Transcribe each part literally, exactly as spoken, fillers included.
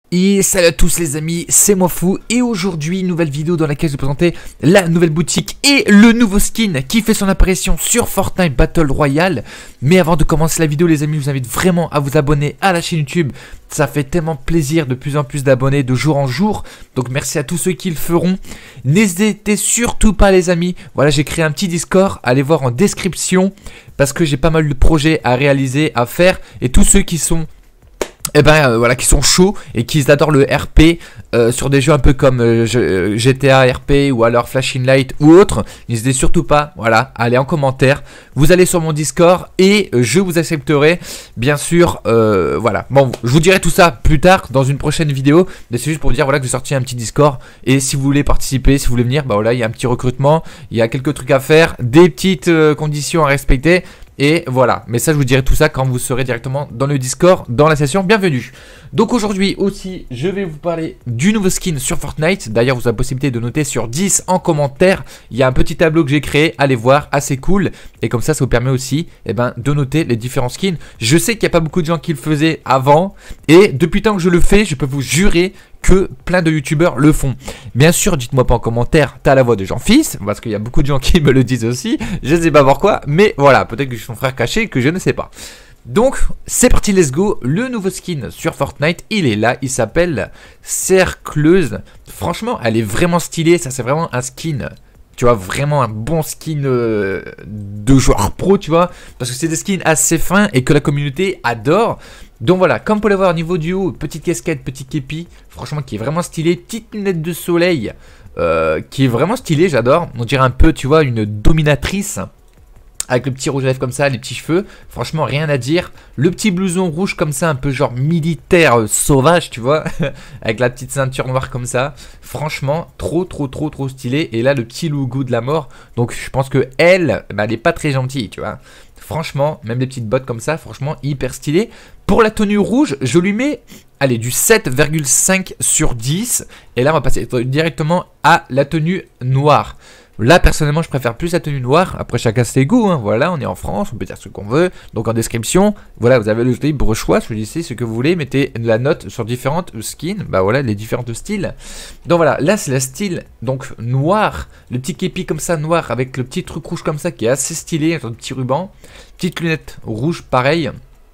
Et salut à tous les amis, c'est moi Fou et aujourd'hui nouvelle vidéo dans laquelle je vais vous présenter la nouvelle boutique et le nouveau skin qui fait son apparition sur Fortnite Battle Royale. Mais avant de commencer la vidéo les amis, je vous invite vraiment à vous abonner à la chaîne YouTube. Ça fait tellement plaisir de plus en plus d'abonnés de jour en jour. Donc merci à tous ceux qui le feront. N'hésitez surtout pas les amis. Voilà, j'ai créé un petit Discord, allez voir en description parce que j'ai pas mal de projets à réaliser, à faire. Et tous ceux qui sont... Et eh ben euh, voilà, qui sont chauds et qui adorent le R P euh, sur des jeux un peu comme euh, G T A R P ou alors Flashing Light ou autre. N'hésitez surtout pas, voilà, allez en commentaire. Vous allez sur mon Discord et euh, je vous accepterai, bien sûr. Euh, voilà, bon, je vous dirai tout ça plus tard dans une prochaine vidéo. Mais c'est juste pour vous dire voilà que j'ai sorti un petit Discord et si vous voulez participer, si vous voulez venir, bah voilà, il y a un petit recrutement, il y a quelques trucs à faire, des petites euh, conditions à respecter. Et voilà, mais ça je vous dirai tout ça quand vous serez directement dans le Discord, dans la session, bienvenue. Donc aujourd'hui aussi, je vais vous parler du nouveau skin sur Fortnite. D'ailleurs, vous avez la possibilité de noter sur dix en commentaire. Il y a un petit tableau que j'ai créé, allez voir, assez cool. Et comme ça, ça vous permet aussi eh ben, de noter les différents skins. Je sais qu'il n'y a pas beaucoup de gens qui le faisaient avant. Et depuis tant que je le fais, je peux vous jurer que plein de youtubeurs le font. Bien sûr, dites-moi pas en commentaire, t'as la voix de Jean-Fils, parce qu'il y a beaucoup de gens qui me le disent aussi. Je ne sais pas pourquoi, mais voilà, peut-être que je suis son frère caché, que je ne sais pas. Donc, c'est parti, let's go. Le nouveau skin sur Fortnite, il est là, il s'appelle Cercleuse. Franchement, elle est vraiment stylée, ça c'est vraiment un skin... Tu vois, vraiment un bon skin euh, de joueur pro, tu vois. Parce que c'est des skins assez fins et que la communauté adore. Donc voilà, comme vous pouvez le voir au niveau du haut, petite casquette, petit képi. Franchement, qui est vraiment stylé. Petite lunette de soleil euh, qui est vraiment stylé, j'adore. On dirait un peu, tu vois, une dominatrice. Avec le petit rouge à lèvres comme ça, les petits cheveux. Franchement, rien à dire. Le petit blouson rouge comme ça, un peu genre militaire euh, sauvage, tu vois. Avec la petite ceinture noire comme ça. Franchement, trop, trop, trop, trop stylé. Et là, le petit logo de la mort. Donc, je pense que elle, bah, elle est pas très gentille, tu vois. Franchement, même les petites bottes comme ça, franchement, hyper stylé. Pour la tenue rouge, je lui mets, allez, du sept virgule cinq sur dix. Et là, on va passer directement à la tenue noire. Là, personnellement, je préfère plus la tenue noire. Après, chacun ses goûts. Hein. Voilà, on est en France, on peut dire ce qu'on veut. Donc, en description, voilà, vous avez le libre choix. Choisissez ce que vous voulez. Mettez la note sur différentes skins. Bah voilà, les différents styles. Donc, voilà, là, c'est la style donc noir. Le petit képi comme ça, noir, avec le petit truc rouge comme ça, qui est assez stylé. Un petit ruban. Petite lunette rouge, pareil.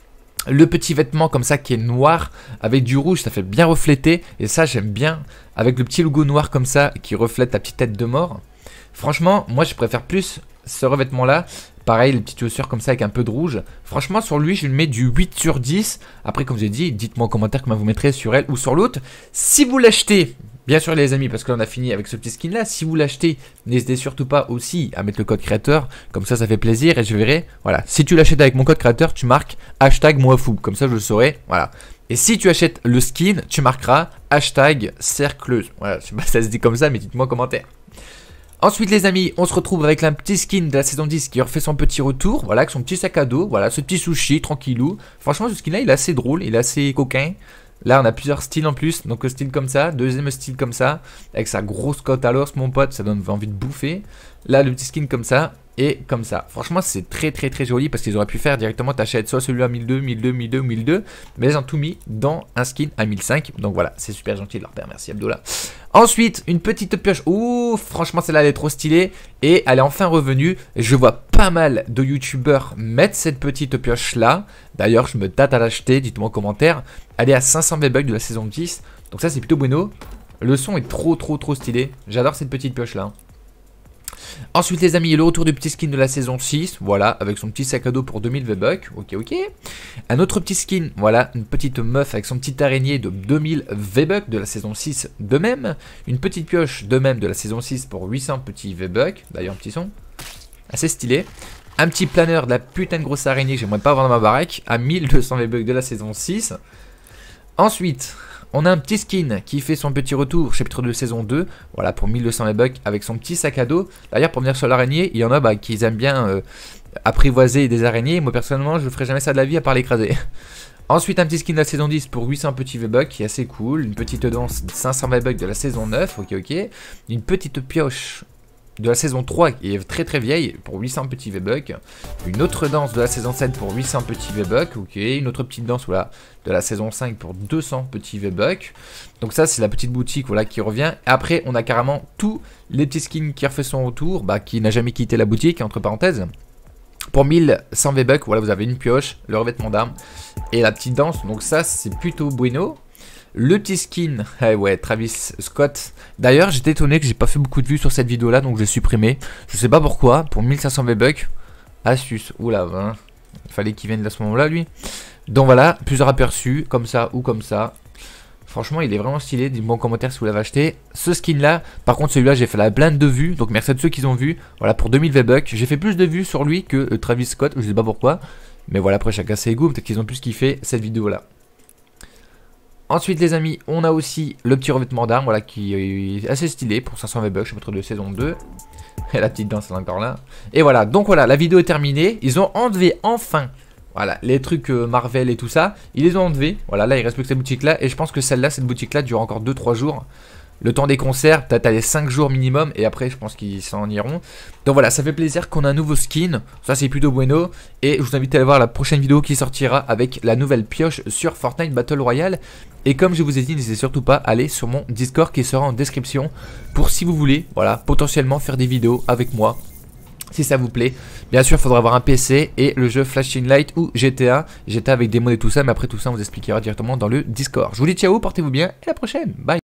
Le petit vêtement comme ça qui est noir avec du rouge, ça fait bien refléter. Et ça, j'aime bien. Avec le petit logo noir comme ça qui reflète la petite tête de mort. Franchement, moi je préfère plus ce revêtement là. Pareil, les petites chaussures comme ça avec un peu de rouge. Franchement, sur lui, je lui mets du huit sur dix. Après, comme j'ai dit, dites-moi en commentaire comment vous mettrez sur elle ou sur l'autre. Si vous l'achetez, bien sûr les amis, parce que là on a fini avec ce petit skin là. Si vous l'achetez, n'hésitez surtout pas aussi à mettre le code créateur. Comme ça, ça fait plaisir et je verrai. Voilà, si tu l'achètes avec mon code créateur, tu marques hashtag moi fou. Comme ça, je le saurai. Voilà. Et si tu achètes le skin, tu marqueras hashtag cercleuse. Voilà, je sais pas si ça se dit comme ça, mais dites-moi en commentaire. Ensuite les amis, on se retrouve avec un petit skin de la saison dix qui refait son petit retour. Voilà, avec son petit sac à dos, voilà, ce petit sushi, tranquillou. Franchement, ce skin là, il est assez drôle, il est assez coquin. Là, on a plusieurs styles en plus, donc un style comme ça, deuxième style comme ça, avec sa grosse cote à l'os, mon pote, ça donne envie de bouffer. Là, le petit skin comme ça, et comme ça. Franchement, c'est très très très joli parce qu'ils auraient pu faire directement, t'achètes soit celui-là à mille deux, mille deux, mille deux, mille deux, mais ils ont tout mis dans un skin à mille cinq. Donc voilà, c'est super gentil de leur père, merci Abdullah. Ensuite, une petite pioche. Ouh, franchement, celle-là, elle est trop stylée. Et elle est enfin revenue. Je vois pas mal de youtubeurs mettre cette petite pioche-là. D'ailleurs, je me tâte à l'acheter. Dites-moi en commentaire. Elle est à cinq cents V-Bucks de la saison dix. Donc ça, c'est plutôt bueno. Le son est trop, trop, trop stylé. J'adore cette petite pioche-là. Ensuite les amis, le retour du petit skin de la saison six, voilà, avec son petit sac à dos pour deux mille V-Bucks, ok ok. Un autre petit skin, voilà, une petite meuf avec son petit araignée de deux mille V-Bucks de la saison six de même. Une petite pioche de même de la saison six pour huit cents petits V-Bucks, d'ailleurs un petit son, assez stylé. Un petit planeur de la putain de grosse araignée que j'aimerais pas avoir dans ma baraque, à mille deux cents V-Bucks de la saison six. Ensuite... on a un petit skin qui fait son petit retour, chapitre deux saison deux, voilà pour mille deux cents V-Bucks avec son petit sac à dos. D'ailleurs pour venir sur l'araignée, il y en a bah, qui aiment bien euh, apprivoiser des araignées. Moi personnellement je ne ferai jamais ça de la vie à part l'écraser. Ensuite un petit skin de la saison dix pour huit cents petits V-Bucks qui est assez cool. Une petite danse cinq cents V-Bucks de la saison neuf, ok ok. Une petite pioche de la saison trois qui est très très vieille pour huit cents petits V-Bucks. Une autre danse de la saison sept pour huit cents petits V-Bucks. Ok, une autre petite danse voilà, de la saison cinq pour deux cents petits V-Bucks. Donc ça c'est la petite boutique voilà, qui revient. Après on a carrément tous les petits skins qui refait son retour, bah, qui n'a jamais quitté la boutique entre parenthèses. Pour mille cent V-Bucks, voilà, vous avez une pioche, le revêtement d'armes et la petite danse. Donc ça c'est plutôt bueno. Le petit skin, eh ouais, Travis Scott. D'ailleurs, j'étais étonné que j'ai pas fait beaucoup de vues sur cette vidéo là, donc je l'ai supprimé. Je sais pas pourquoi, pour mille cinq cents V-Bucks. Astuce, oula, hein. Il fallait qu'il vienne à ce moment-là, lui. Donc voilà, plusieurs aperçus, comme ça ou comme ça. Franchement, il est vraiment stylé. Dites-moi en commentaire si vous l'avez acheté. Ce skin là, par contre, celui-là, j'ai fait la blinde de vues. Donc merci à tous ceux qui ont vu. Voilà, pour deux mille V-Bucks. J'ai fait plus de vues sur lui que euh, Travis Scott, je sais pas pourquoi. Mais voilà, après, chacun ses goûts. Peut-être qu'ils ont plus kiffé cette vidéo là. Ensuite les amis, on a aussi le petit revêtement d'armes, voilà, qui est assez stylé pour cinq cents V-Bucks, je vais mettre de saison deux. Et la petite danse est encore là. Et voilà, donc voilà, la vidéo est terminée. Ils ont enlevé enfin, voilà, les trucs euh, Marvel et tout ça. Ils les ont enlevés, voilà, là il reste plus que cette boutique là. Et je pense que celle-là, cette boutique là dure encore deux trois jours. Le temps des concerts, peut-être aller cinq jours minimum. Et après, je pense qu'ils s'en iront. Donc voilà, ça fait plaisir qu'on a un nouveau skin. Ça, c'est plutôt bueno. Et je vous invite à aller voir la prochaine vidéo qui sortira avec la nouvelle pioche sur Fortnite Battle Royale. Et comme je vous ai dit, n'hésitez surtout pas à aller sur mon Discord qui sera en description. Pour si vous voulez, voilà, potentiellement faire des vidéos avec moi. Si ça vous plaît. Bien sûr, il faudra avoir un P C et le jeu Flashing Light ou G T A. G T A avec des mods et tout ça. Mais après tout ça, on vous expliquera directement dans le Discord. Je vous dis ciao, portez-vous bien et à la prochaine. Bye.